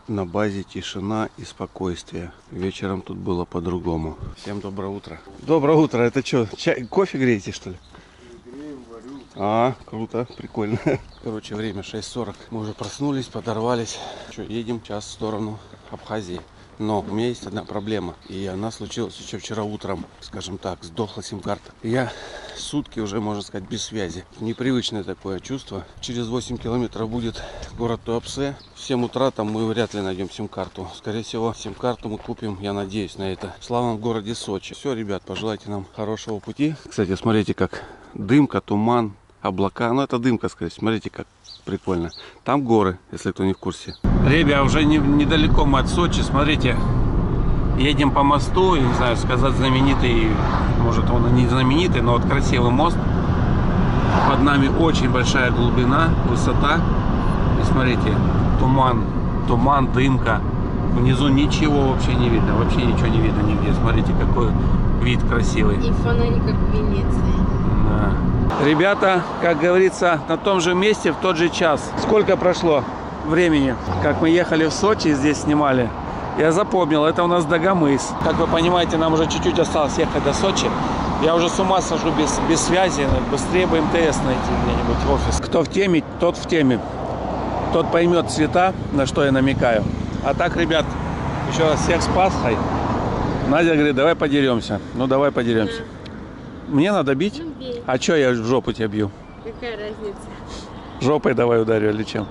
На базе тишина и спокойствие. Вечером тут было по-другому. Всем доброе утро. Доброе утро. Это что, чай, кофе греете, что ли? Греем, варю. А, круто, прикольно. Короче, время 6:40. Мы уже проснулись, подорвались. Что, едем сейчас в сторону Абхазии. Но у меня есть одна проблема. И она случилась еще вчера утром. Скажем так, сдохла сим-карта. Я сутки уже, можно сказать, без связи. Непривычное такое чувство. Через 8 километров будет город Туапсе. В 7 утра там мы вряд ли найдем сим-карту. Скорее всего, сим-карту мы купим, я надеюсь на это, в славном городе Сочи. Все, ребят, пожелайте нам хорошего пути. Кстати, смотрите, как дымка, туман, облака. Ну, это дымка, скорее. Смотрите, как прикольно. Там горы, если кто не в курсе. Ребят, уже недалеко мы от Сочи. Смотрите, едем по мосту. Я не знаю, сказать знаменитый, может он и не знаменитый, но вот красивый мост. Под нами очень большая глубина, высота. И смотрите, туман, дымка. Внизу ничего вообще не видно. Вообще ничего не видно нигде. Смотрите, какой вид красивый. И фонари, как в Венеции. Да. Ребята, как говорится, на том же месте в тот же час. Сколько прошло времени, как мы ехали в Сочи, здесь снимали? Я запомнил, это у нас Дагомыс. Как вы понимаете, нам уже чуть-чуть осталось ехать до Сочи. Я уже с ума схожу без связи. Быстрее бы МТС найти где-нибудь в офис. Кто в теме, тот в теме. Тот поймет цвета, на что я намекаю. А так, ребят, еще раз всех с Пасхой. Надя говорит, давай подеремся. Ну, давай подеремся. Мне надо бить? Ну, бей. А что я в жопу тебя бью? Какая разница? Жопой давай ударю или чем?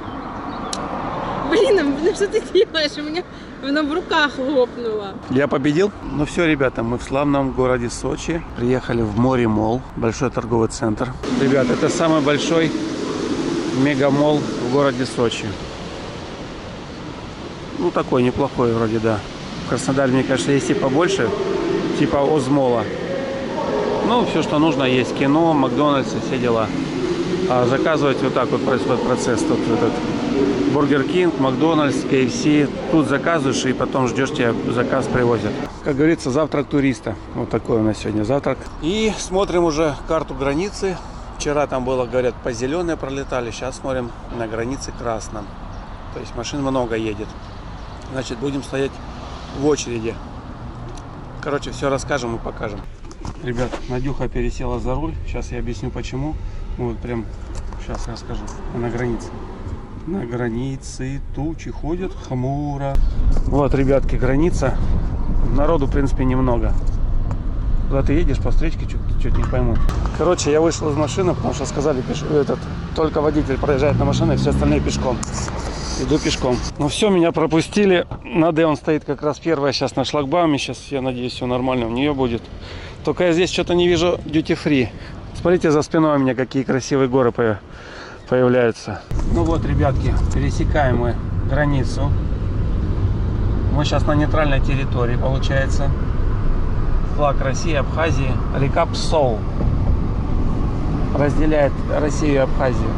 Блин, ну что ты делаешь? У меня она в руках лопнула. Я победил? Ну все, ребята, мы в славном городе Сочи. Приехали в Море Молл, большой торговый центр. Ребята, это самый большой мегамолл в городе Сочи. Ну такой неплохой вроде, да. В Краснодаре, мне кажется, есть и побольше, типа Озмола. Ну, все, что нужно, есть кино, Макдональдс и все дела. А заказывать вот так вот происходит процесс. Тут этот Бургер Кинг, Макдональдс, KFC. Тут заказываешь и потом ждешь, тебе заказ привозят. Как говорится, завтрак туриста. Вот такой у нас сегодня завтрак. И смотрим уже карту границы. Вчера там было, говорят, по зеленой пролетали. Сейчас смотрим на границе красном. То есть машин много едет. Значит, будем стоять в очереди. Короче, все расскажем и покажем. Ребят, Надюха пересела за руль. Сейчас я объясню почему. Вот прям сейчас расскажу. На границе. На границе тучи ходят хмуро. Вот, ребятки, граница. Народу, в принципе, немного. Куда ты едешь по встречке, чуть не пойму. Короче, я вышел из машины, потому что сказали, только водитель проезжает на машине, все остальные пешком. Иду пешком. Ну все, меня пропустили. Надя, он стоит как раз первая сейчас на шлагбауме. Сейчас, я надеюсь, все нормально у нее будет. Только я здесь что-то не вижу duty-free. Смотрите, за спиной у меня какие красивые горы появляются. Ну вот, ребятки, пересекаем мы границу. Мы сейчас на нейтральной территории, получается. Флаг России, Абхазии. Река Псол разделяет Россию и Абхазию.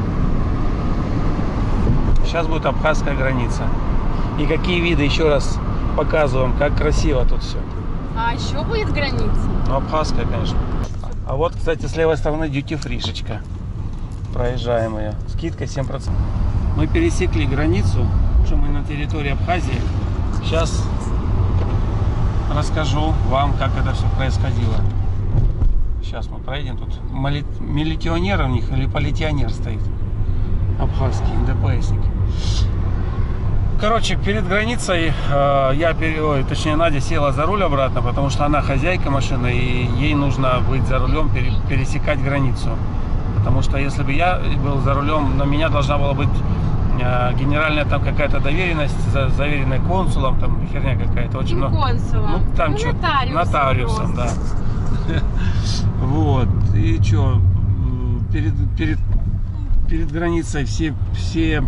Сейчас будет абхазская граница. И какие виды, еще раз показываем, как красиво тут все. А еще будет граница? Ну, абхазская, конечно. А вот, кстати, с левой стороны дьюти-фришечка. Проезжаем ее. Скидка 7%. Мы пересекли границу, что мы на территории Абхазии. Сейчас расскажу вам, как это все происходило. Сейчас мы проедем. Тут милиционер у них или полиционер стоит. Абхазский, ДПСник. Короче, перед границей точнее, Надя села за руль обратно, потому что она хозяйка машины, и ей нужно быть за рулем, пересекать границу. Потому что если бы я был за рулем, на меня должна была быть генеральная там какая-то доверенность, заверенная консулом, там херня какая-то. Очень много. Консулом. Ну, там что, нотариусом, да. Вот. И что, перед границей все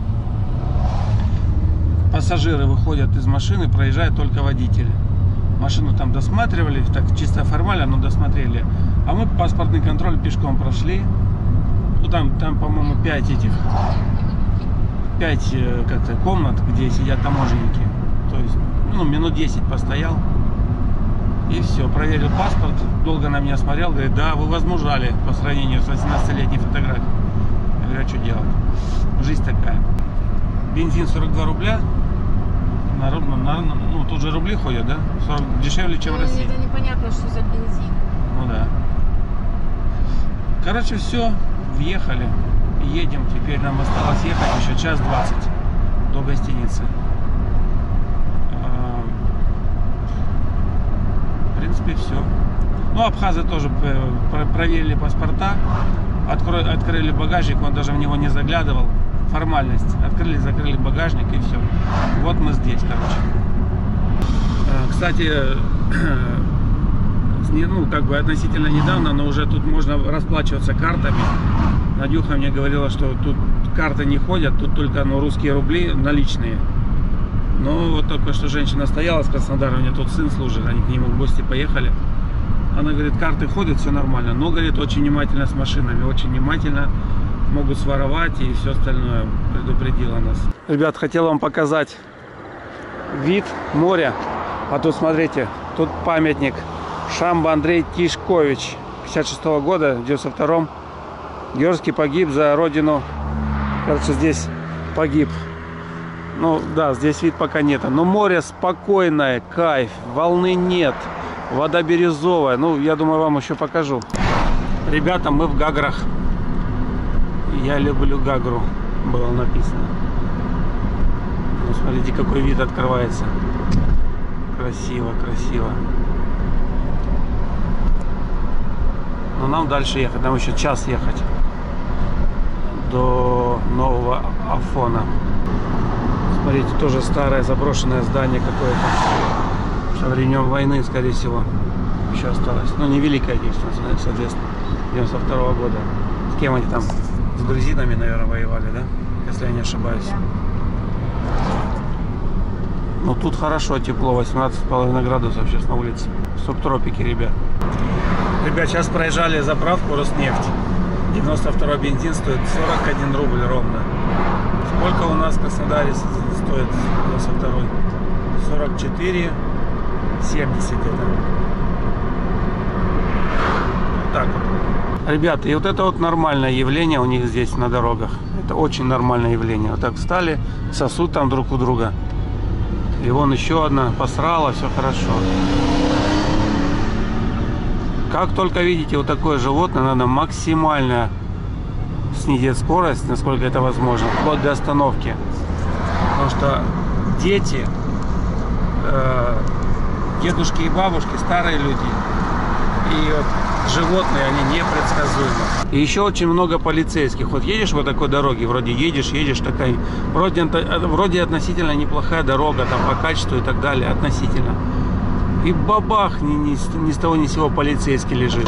пассажиры выходят из машины, проезжают только водители. Машину там досматривали, так чисто формально, но досмотрели. А мы паспортный контроль пешком прошли. Ну там по-моему, 5 как-то комнат, где сидят таможенники. То есть, минут 10 постоял. И все, проверил паспорт, долго на меня смотрел, говорит, да, вы возмужали по сравнению с 18-летней фотографией. Я говорю, а что делать? Жизнь такая. бензин 42 рубля. Ну, тут же рубли ходят, да? 40, дешевле, чем в России. Это непонятно, что за бензин. Ну да. Короче, все, въехали. Едем. Теперь нам осталось ехать еще час 20 до гостиницы. В принципе, все. Ну, абхазы тоже проверили паспорта, открыли багажник, он даже в него не заглядывал. Формальность. Открыли, закрыли багажник и все. Вот мы здесь, короче. Кстати, ну, как бы относительно недавно, но уже тут можно расплачиваться картами. Надюха мне говорила, что тут карты не ходят, тут только, ну, русские рубли наличные. Но вот только что женщина стояла с Краснодара, у меня тут сын служит, они к нему в гости поехали. Она говорит, карты ходят, все нормально, но, говорит, очень внимательно с машинами, очень внимательно, могут своровать и все остальное, предупредила нас. Ребят, хотел вам показать вид моря, а тут, смотрите, тут памятник Шамба Андрей Тишкович, 56-го года, в 92-м, Георгий погиб за родину, кажется, здесь погиб. Ну да, здесь вид пока нет. Но море спокойное, кайф, волны нет, вода бирюзовая. Ну, я думаю, вам еще покажу. Ребята, мы в Гаграх. Я люблю Гагру, было написано. Ну, смотрите, какой вид открывается. Красиво, красиво. Но нам дальше ехать, нам еще час ехать до нового Афона. Смотрите, тоже старое заброшенное здание какое-то. Со времен войны, скорее всего, еще осталось. Ну, не Великое Отечественное, соответственно, 92-го года. С кем они там? С грузинами, наверное, воевали, да? Если я не ошибаюсь. Ну, тут хорошо, тепло, 18,5 градусов сейчас на улице. Субтропики, ребят. Ребят, сейчас проезжали заправку Роснефть. 92-й бензин стоит 41 рубль ровно. Сколько у нас в Краснодаре стоит 92-й? 44,70 где-то. Вот так вот. Ребята, и вот это вот нормальное явление у них здесь на дорогах. Это очень нормальное явление. Вот так встали, сосут там друг у друга. И вон еще одна посрала, все хорошо. Как только видите вот такое животное, надо максимально снизить скорость, насколько это возможно, вплоть до остановки. Потому что дети, дедушки и бабушки, старые люди и вот животные, они непредсказуемы. И еще очень много полицейских. Вот едешь по такой дороге, вроде едешь, такая, вроде относительно неплохая дорога, там по качеству и так далее, относительно. И бабах, ни с того ни с сего полицейский лежит.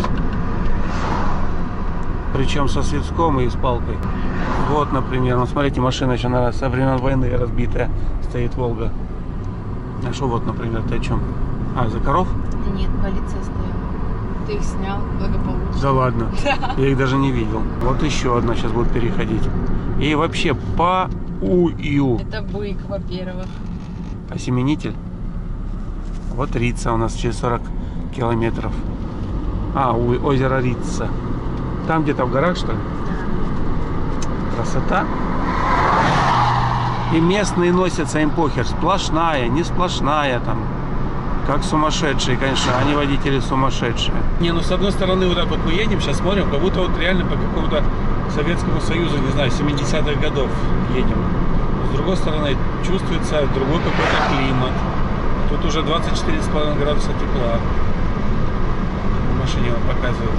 Причем со свитком и с палкой. Вот, например, ну, смотрите, машина еще со времен войны разбитая. Стоит Волга. А что вот, например, ты о чем? А, за коров? Нет, полиция стояла. Ты их снял благополучно. Да ладно. Я их даже не видел. Вот еще одна сейчас будет переходить. И вообще по-ую. Это бык, во-первых. Осеменитель. Вот Рица у нас через 40 километров. А, озеро Рица. Там где-то в горах, что ли? Красота. И местные носятся, им похер. Сплошная, не сплошная там. Как сумасшедшие, конечно. Они водители сумасшедшие. Не, ну с одной стороны, вот так вот мы едем, сейчас смотрим, как будто вот реально по какому-то Советскому Союзу, не знаю, 70-х годов едем. С другой стороны, чувствуется другой какой-то климат. Тут уже 24,5 градуса тепла. В машине вам показывают.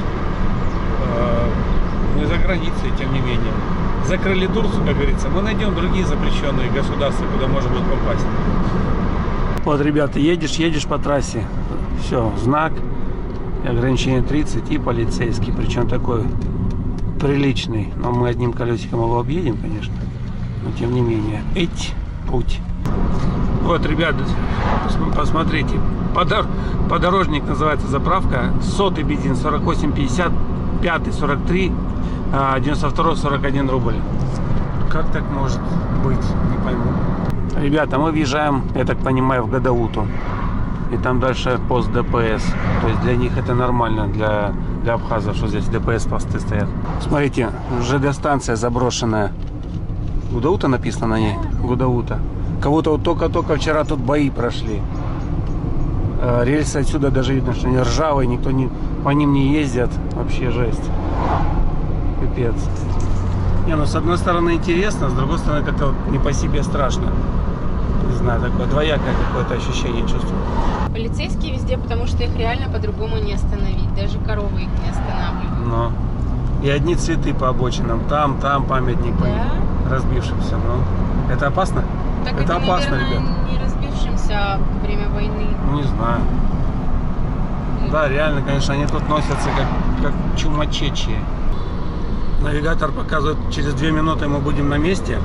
Мы за границей, тем не менее. Закрыли Турцию, как говорится. Мы найдем другие запрещенные государства, куда можно будет попасть. Вот, ребята, едешь по трассе. Все, знак. Ограничение 30 и полицейский. Причем такой приличный. Но мы одним колесиком его объедем, конечно. Но тем не менее. Путь. Вот, ребята, посмотрите. Подорожник называется заправка. 100-й бензин 48,50, 5-й 43, 92-й 41 рубль. Как так может быть? Не пойму. Ребята, мы въезжаем, я так понимаю, в Гадауту. И там дальше пост ДПС. То есть для них это нормально, для абхазов, что здесь ДПС посты стоят. Смотрите, ЖД-станция заброшенная. Гудаута написано на ней. Гудаута. Кого-то вот только-только вчера тут бои прошли. Рельсы отсюда даже видно, что они ржавые, никто по ним не ездит. Вообще жесть. Пипец. Не, ну с одной стороны интересно, с другой стороны как-то вот не по себе страшно. Не знаю, такое двоякое какое-то ощущение чувствую. Полицейские везде, потому что их реально по-другому не остановить. Даже коровы их не останавливают. Но. И одни цветы по обочинам. Там памятник разбившимся. Но. Это опасно? Так это опасно, наверное, ребят. не разбившимся во время войны. Не знаю. Да, реально, конечно, они тут носятся как чумачечие. Навигатор показывает, через 2 минуты мы будем на месте.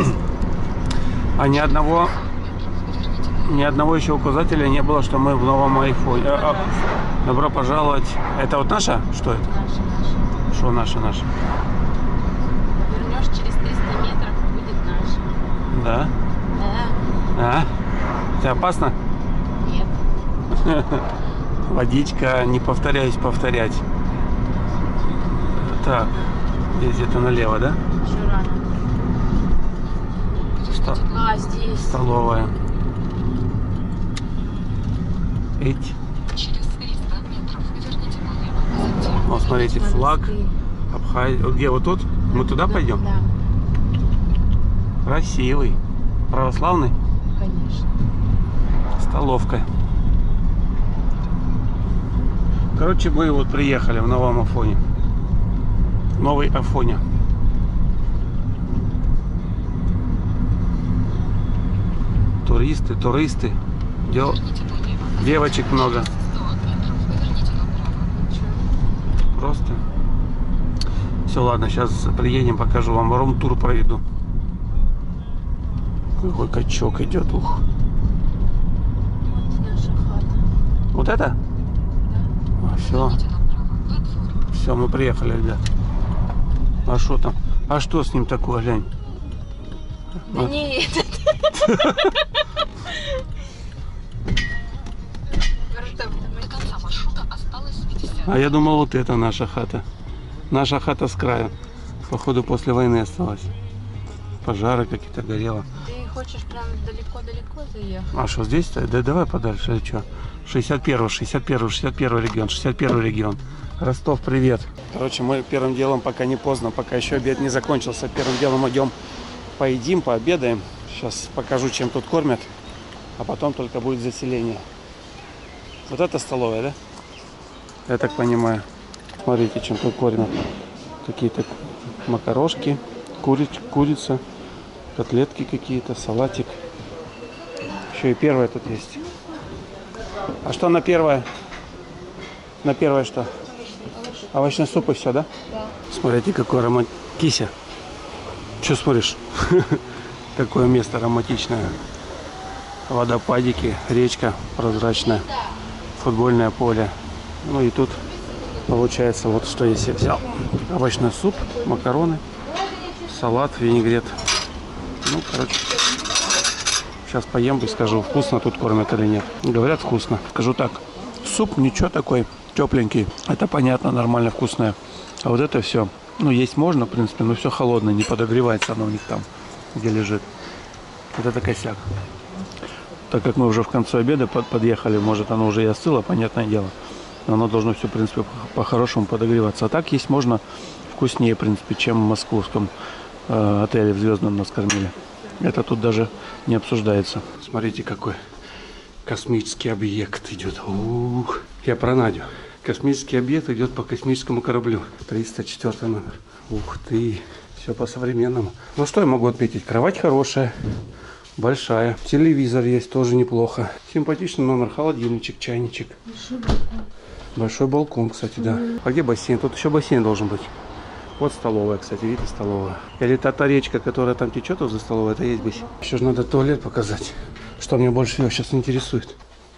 А ни одного еще указателя не было, что мы в новом айфоне. Добро пожаловать. Это вот наша? Что это? Наша. Что наша? Вернешь через 300 метров, будет наша. Да? Да. А? Это опасно? Нет. Водичка, не повторяюсь повторять. Так, здесь где-то налево, да? Еще рано. А, здесь. Столовая. Эть. Через 300 метров поверните налево. Вот смотрите, флаг. Где вот тут? Мы туда пойдем? Да, Красивый. Православный? конечно. Столовка. Короче, мы вот приехали в новом Афоне. Новый Афоня. Туристы. Девочек много. 100 метров поверните направо. Просто. Все, ладно, сейчас приедем, покажу вам. Рум-тур проведу. Какой качок идет, ух. Вот наша хата. Вот это? Все. Все, мы приехали, ребят. А что там? А что с ним такое, глянь? Да не этот. До конца маршрута осталось 50. А я думал, вот это наша хата. Наша хата с краю. Походу, после войны осталась. Пожары какие-то горело. Ты хочешь прям далеко-далеко заехать? А что здесь-то? Да давай подальше, или что? 61 регион. Ростов, привет. Короче, мы первым делом, пока не поздно, пока еще обед не закончился, первым делом идем поедим, пообедаем. Сейчас покажу, чем тут кормят, а потом только будет заселение. Вот это столовая, да? Я так понимаю. Смотрите, чем тут кормят. Какие-то макарошки, курица, котлетки какие-то, салатик. Еще и первое тут есть. А что на первое? На первое что? Овощной суп и все, да? Да. Смотрите, какой аромат. Кися. Че смотришь? Такое место романтичное. Водопадики, речка прозрачная, футбольное поле. Ну и тут получается вот что я себе взял. Овощной суп, макароны, салат, винегрет. Ну, короче, сейчас поем и скажу, вкусно тут кормят или нет. Говорят, вкусно. Скажу так, суп ничего такой, тепленький. Это понятно, нормально, вкусное. А вот это все, ну, есть можно, в принципе, но все холодное, не подогревается оно у них там, где лежит. Вот это косяк. Так как мы уже в конце обеда подъехали, может, оно уже и остыло, понятное дело. Но оно должно все, в принципе, по-хорошему подогреваться. А так есть можно вкуснее, в принципе, чем в московском отеле в Звездном нас кормили. Это тут даже не обсуждается. Смотрите, какой космический объект идет. Ух. Я про Надю. Космический объект идет по космическому кораблю. 304 номер. Ух ты. Все по-современному. Ну что я могу отметить? Кровать хорошая. Большая. Телевизор есть, тоже неплохо. Симпатичный номер. Холодильничек, чайничек. Большой балкон, кстати, да. А где бассейн? Тут еще бассейн должен быть. Вот столовая, кстати, видите, столовая. Или та речка, которая там течет возле столовой, это есть бассейн. Еще же надо туалет показать. Что меня больше всего сейчас интересует.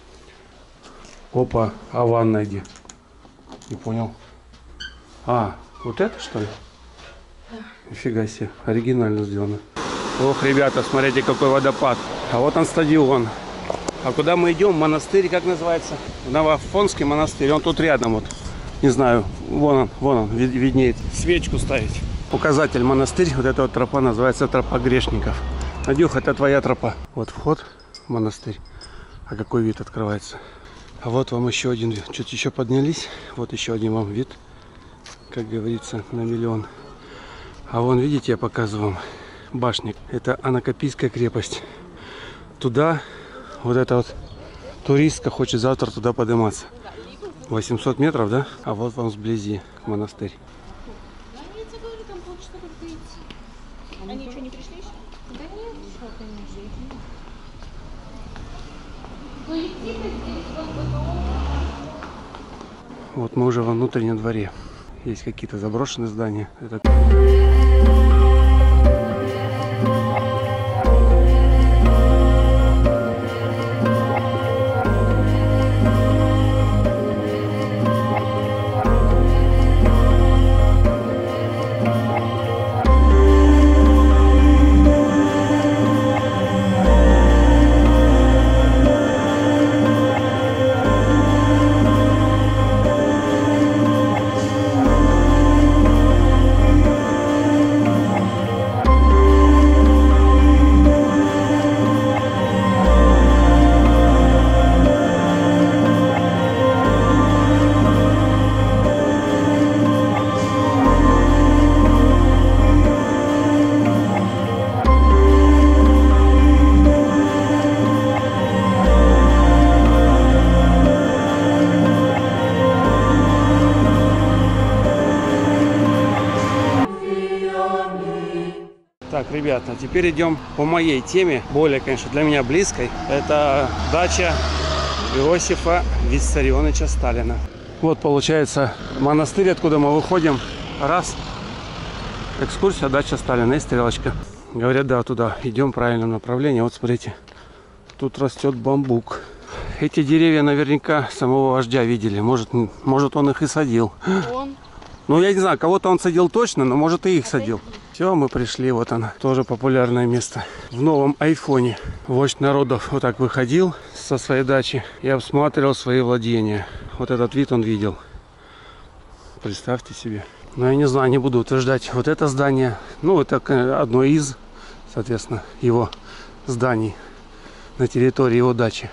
Опа, а ванная где? Не понял. А, вот это что ли? Да. Нифига себе, оригинально сделано. Ох, ребята, смотрите, какой водопад. А вот он стадион. А куда мы идем? Монастырь, как называется? Новоафонский монастырь. Он тут рядом вот. Не знаю, вон он виднеет. Свечку ставить. указатель монастырь. Вот эта вот тропа называется тропа грешников. Надюх, это твоя тропа. Вот вход в монастырь. А какой вид открывается? А вот вам еще один вид. Чуть еще поднялись. Вот еще один вам вид. Как говорится, на миллион. А вон, видите, я показываю вам башни. Это Анакапийская крепость. Туда, вот эта вот туристка хочет завтра туда подниматься. 800 метров, да? А вот вам сблизи монастырь. Они что, не пришли еще? Да нет, что, конечно. Вот мы уже во внутреннем дворе. Есть какие-то заброшенные здания. Это... Так, ребята, теперь идем по моей теме, более, конечно, для меня близкой. Это дача Иосифа Виссарионовича Сталина. Вот, получается, монастырь, откуда мы выходим. Раз. Экскурсия, дача Сталина и стрелочка. Говорят, да, туда идем в правильном направлении. Вот, смотрите, тут растет бамбук. Эти деревья наверняка самого вождя видели. Может он их и садил. Он. Ну, я не знаю, кого-то он садил точно, но может и их садил. Все, мы пришли, вот она, тоже популярное место. В новом айфоне вождь народов вот так выходил со своей дачи и обсматривал свои владения. Вот этот вид он видел. Представьте себе. Но я не знаю, не буду утверждать. Вот это здание, ну, это одно из, соответственно, его зданий на территории его дачи.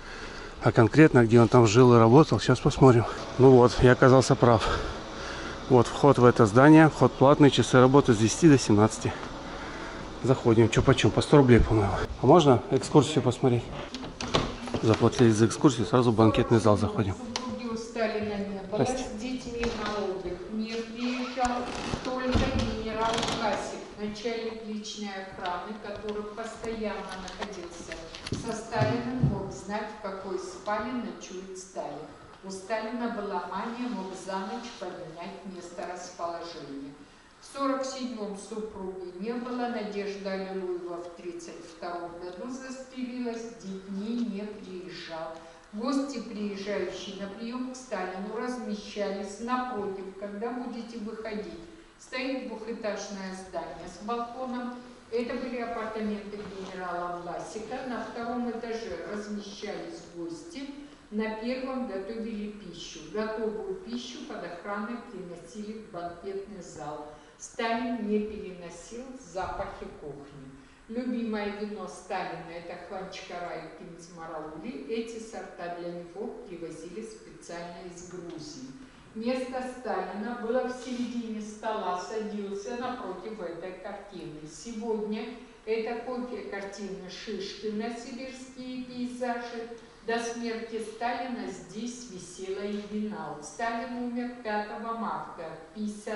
А конкретно, где он там жил и работал, сейчас посмотрим. Ну вот, я оказался прав. Вот вход в это здание, вход платный, часы работы с 10 до 17. Заходим, что почем, по 100 рублей, по-моему. А можно экскурсию посмотреть? Заплатили за экскурсию, сразу в банкетный зал заходим. У Сталина не было с детьми на отдых. Не приезжал только генерал Кассик, начальник личной охраны, который постоянно находился со Сталиным, мог знать, в какой спальне ночует Сталин. У Сталина была мания, мог за ночь поменять место расположения. В 1947-м супруги не было, Надежда Аллилуева в 1932 году застрелилась, с детьми не приезжал. Гости, приезжающие на прием к Сталину, размещались напротив, когда будете выходить. Стоит двухэтажное здание с балконом. Это были апартаменты генерала Власика. На втором этаже размещались гости. На первом готовили пищу. Готовую пищу под охраной приносили в банкетный зал. Сталин не переносил запахи кухни. Любимое вино Сталина – это Хванчкара и Кинцмараули. Эти сорта для него привозили специально из Грузии. Место Сталина было в середине стола, садился напротив этой картины. Сегодня это копия картины Шишкина «Сибирские пейзажи». До смерти Сталина здесь висела оригинал. Сталин умер 5 марта в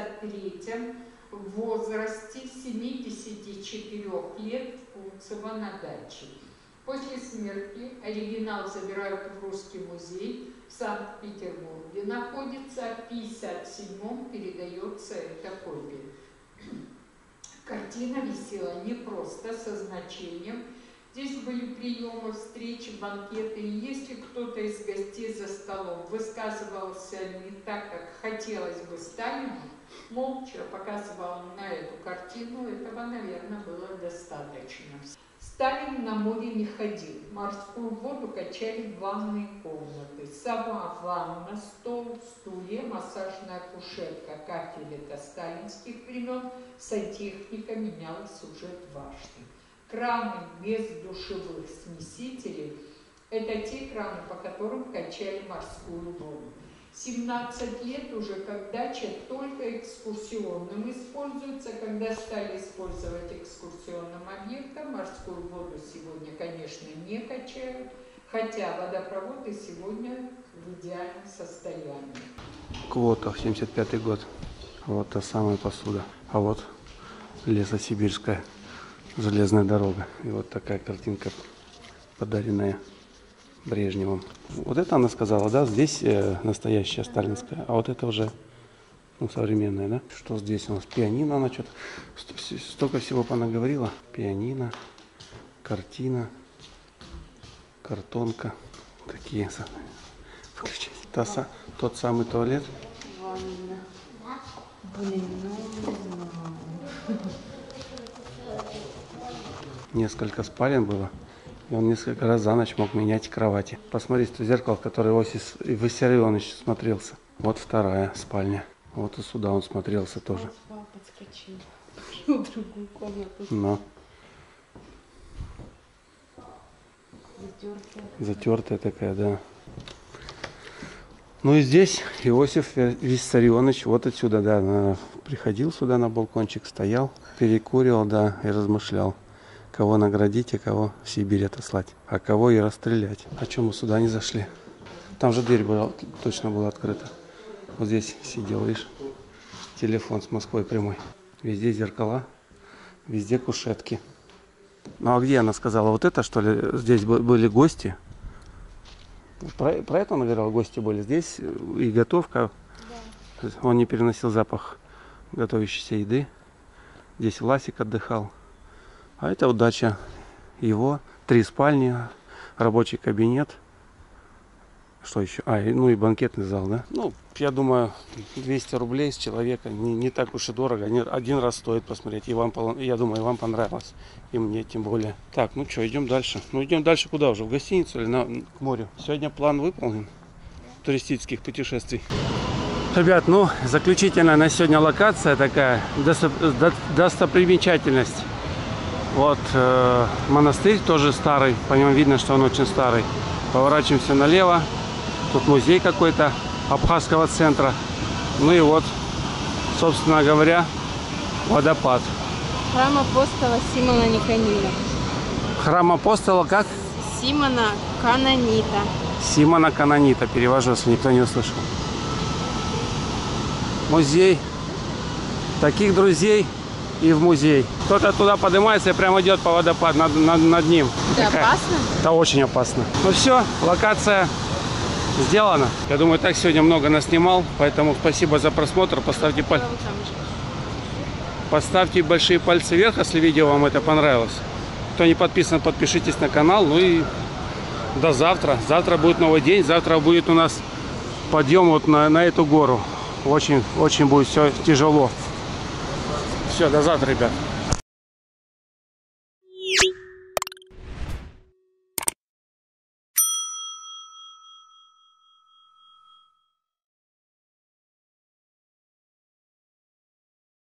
1953 в возрасте 74 лет в Кунцево на даче. После смерти оригинал забирают в Русский музей в Санкт-Петербурге. Находится, в 1957-м передается эта копия. Картина висела не просто со значением. Здесь были приемы, встречи, банкеты. И если кто-то из гостей за столом высказывался не так, как хотелось бы Сталину, молча показывал на эту картину, этого, наверное, было достаточно. Сталин на море не ходил, морскую воду качали в ванные комнаты. Сама, ванна, стол, стулья, массажная кушетка, кафель это сталинских времен, сантехника менялась уже дважды. Краны без душевых смесителей – это те краны, по которым качали морскую воду. 17 лет уже как дача только экскурсионным используется. Когда стали использовать экскурсионным объектом, морскую воду сегодня, конечно, не качают, хотя водопроводы сегодня в идеальном состоянии. Квота, 75-й год. Вот та самая посуда. А вот Лесосибирская железная дорога. И вот такая картинка, подаренная Брежневым. Вот это она сказала, да, здесь настоящая сталинская, а вот это уже современная, да? Что здесь у нас? Пианино, она что-то столько всего понаговорила. Пианино, картина, картонка. Такие. Включить. Тот самый туалет. Блин, ну не знаю. Несколько спален было. И он несколько раз за ночь мог менять кровати. Посмотрите, то зеркало, в которое Иосиф Виссарионович смотрелся. Вот вторая спальня. Вот и сюда он смотрелся тоже. Подскочил в другую комнату. Но. Затертая такая, да. Ну и здесь Иосиф Виссарионович вот отсюда, да, приходил сюда на балкончик, стоял, перекуривал, да, и размышлял. Кого наградить, а кого в Сибирь отослать, а кого и расстрелять. А чем мы сюда не зашли? Там же дверь была, точно была открыта. Вот здесь сидел, видишь, телефон с Москвой прямой. Везде зеркала, везде кушетки. Ну а где она сказала? Вот это, что ли, здесь были гости? Про это она говорила, гости были здесь. И готовка. Да. Он не переносил запах готовящейся еды. Здесь Власик отдыхал. А это вот дача его, 3 спальни, рабочий кабинет. Что еще? Ну и банкетный зал, да? Ну, я думаю, 200 рублей с человека не так уж и дорого. Один раз стоит посмотреть. И вам, я думаю, вам понравилось. И мне тем более. Так, ну что, идем дальше. Ну идем дальше куда уже? В гостиницу или к морю? Сегодня план выполнен туристических путешествий. Ребят, ну заключительная на сегодня локация такая, достопримечательность. Вот монастырь тоже старый, по нему видно, что он очень старый. Поворачиваемся налево, тут музей какой-то Абхазского центра. Ну и вот, собственно говоря, водопад. Храм апостола Симона Никанита. Храм апостола как? Симона Канонита. Симона Канонита, перевожу, если никто не услышал. Музей. Таких друзей и в музей. Кто-то туда поднимается и прямо идет по водопаду над ним. Это опасно? Это очень опасно. Ну все, локация сделана. Я думаю, так сегодня много наснимал, поэтому спасибо за просмотр. Поставьте большие пальцы вверх, если видео вам это понравилось. Кто не подписан, подпишитесь на канал. Ну и до завтра. Завтра будет новый день. Завтра будет у нас подъем вот на эту гору. Очень будет все тяжело. Все, до завтра, ребят.